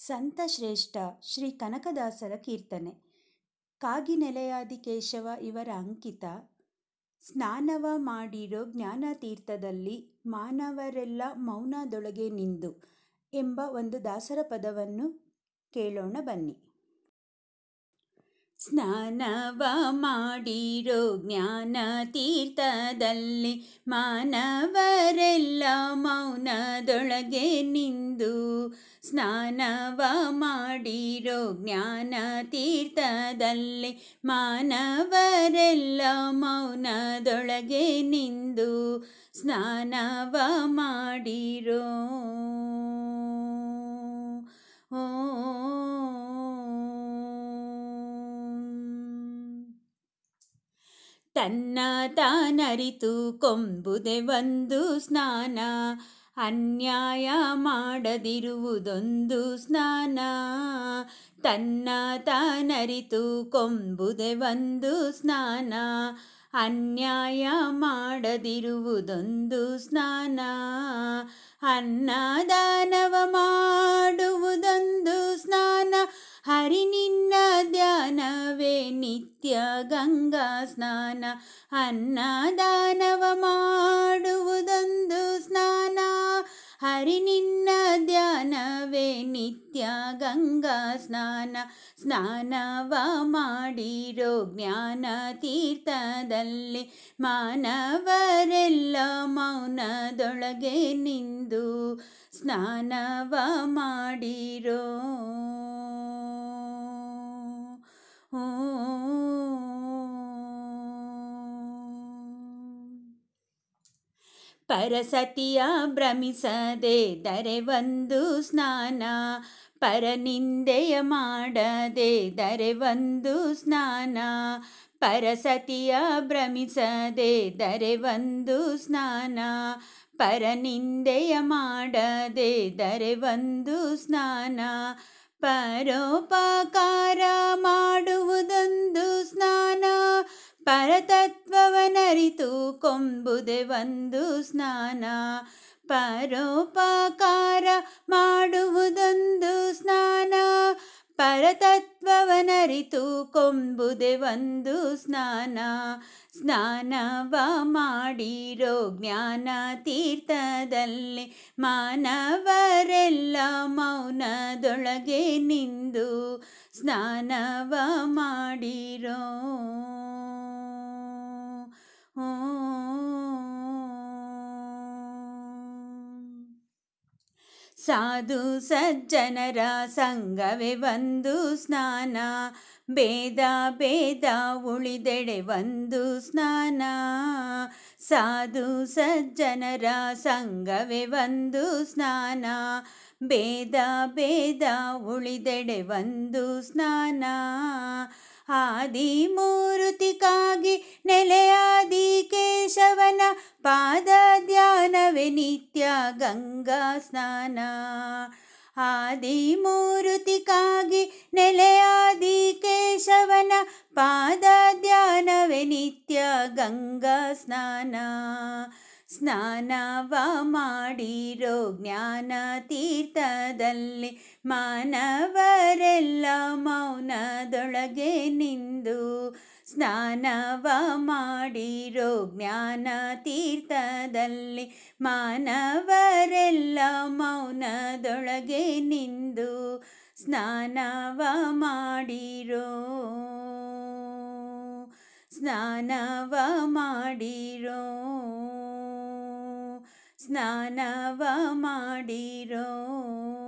ಸಂತ ಶ್ರೇಷ್ಠ ಶ್ರೀ ಕನಕದಾಸರ ಕೀರ್ತನೆ. ಕಾಗಿನೆಲೆಯಾದಿ ಕೇಶವ ಇವರ ಅಂಕಿತ. ಸ್ನಾನವ ಮಾಡಿರೋ ಜ್ಞಾನತೀರ್ಥದಲ್ಲಿ ಮಾನವರೆಲ್ಲ ಮೌನದೊಳಗೆ ನಿಂದು ಎಂಬ ಒಂದು ದಾಸರ ಪದವನ್ನು ಕೇಳೋಣ ಬನ್ನಿ. ಸ್ನಾನವ ಮಾಡಿರೋ ಜ್ಞಾನ ತೀರ್ಥದಲ್ಲಿ ಮಾನವರೆಲ್ಲ ಮೌನದೊಳಗೆ ನಿಂದು. ಸ್ನಾನವ ಮಾಡಿರೋ ಜ್ಞಾನ ತೀರ್ಥದಲ್ಲಿ ಮಾನವರೆಲ್ಲ ಮೌನದೊಳಗೆ ನಿಂದು. ಸ್ನಾನವ ಮಾಡಿರೋ ತನ್ನ ತಾನರಿತು ಕೊಂಬುದೆ ಒಂದು ಸ್ನಾನ, ಅನ್ಯಾಯ ಮಾಡದಿರುವುದೊಂದು ಸ್ನಾನ. ತನ್ನ ತಾನರಿತು ಕೊಂಬುದೆ ಒಂದು ಸ್ನಾನ, ಅನ್ಯಾಯ ಮಾಡದಿರುವುದೊಂದು ಸ್ನಾನ. ಅನ್ನದಾನವ ಮಾಡುವುದೊಂದು ಸ್ನಾನ, ಹರಿ ನಿನ್ನ ಧ್ಯಾನವೇ ನಿತ್ಯ ಗಂಗಾ ಸ್ನಾನ. ಅನ್ನದಾನವ ಮಾಡುವುದೊಂದು ಸ್ನಾನ, ಹರಿ ನಿನ್ನ ಧ್ಯಾನವೇ ನಿತ್ಯ ಗಂಗಾ ಸ್ನಾನ. ಸ್ನಾನವ ಮಾಡಿರೋ ಜ್ಞಾನ ತೀರ್ಥದಲ್ಲಿ ಮಾನವರೆಲ್ಲ ಮೌನದೊಳಗೆ ನಿಂದು. ಸ್ನಾನವ ಮಾಡಿರೋ ಪರಸತಿಯ ಭ್ರಮಿಸದೆ ದರೆ ಒಂದು ಸ್ನಾನ, ಪರನಿಂದೆಯ ಮಾಡದೆ ದರೆ ಒಂದು ಸ್ನಾನ. ಪರಸತಿಯ ಭ್ರಮಿಸದೆ ದರೆ ಒಂದು ಸ್ನಾನ, ಪರನಿಂದೆಯ ಮಾಡದೆ ದರೆ ಒಂದು ಸ್ನಾನ. ಪರೋಪಕಾರ ಮಾಡುವುದೊಂದು ಸ್ನಾನ, ಪರತತ್ವವನರಿತು ಕೊಂಬುದೆ ಒಂದು ಸ್ನಾನ. ಪರೋಪಕಾರ ಮಾಡುವುದೊಂದು ಸ್ನಾನ, ಪರತತ್ವವನರಿತು ಕೊಂಬುದೆ ಒಂದು ಸ್ನಾನ. ಸ್ನಾನವ ಮಾಡಿರೋ ಜ್ಞಾನ ತೀರ್ಥದಲ್ಲಿ ಮಾನವರೆಲ್ಲ ಮೌನದೊಳಗೆ ನಿಂದು. ಸ್ನಾನವ ಮಾಡಿರೋ ಸಾಧು ಸಜ್ಜನರ ಸಂಗವೇ ಒಂದು ಸ್ನಾನ, ಭೇದ ಭೇದ ಉಳಿದೆಡೆ ಒಂದು ಸ್ನಾನ. ಸಾಧು ಸಜ್ಜನರ ಸಂಗವೇ ಒಂದು ಸ್ನಾನ, ಭೇದ ಭೇದ ಉಳಿದೆಡೆ ಒಂದು ಸ್ನಾನ. ಆದಿಮೂರುತಿಗಾಗಿ ನೆಲೆಯಾದಿ ಕೇಶವನ ಪಾದ ಧ್ಯಾನವೇ ನಿತ್ಯ ಗಂಗಾ ಸ್ನಾನ. ಆದಿಮೂರುತಿಗಾಗಿ ನೆಲೆಯಾದಿ ಕೇಶವನ ಪಾದ ಧ್ಯಾನವೇ ನಿತ್ಯ ಗಂಗಾ ಸ್ನಾನ. ಸ್ನಾನವ ಮಾಡಿರೋ ಜ್ಞಾನ ತೀರ್ಥದಲ್ಲಿ ಮಾನವರೆಲ್ಲ ಮೌನದೊಳಗೆ ನಿಂದು. ಸ್ನಾನವ ಮಾಡಿರೋ ಜ್ಞಾನ ತೀರ್ಥದಲ್ಲಿ ಮಾನವರೆಲ್ಲ ಮೌನದೊಳಗೆ ನಿಂದು. ಸ್ನಾನವ ಮಾಡಿರೋ ಸ್ನಾನವ ಮಾಡಿರೋ ಸ್ನಾನವ ಮಾಡಿರೋ.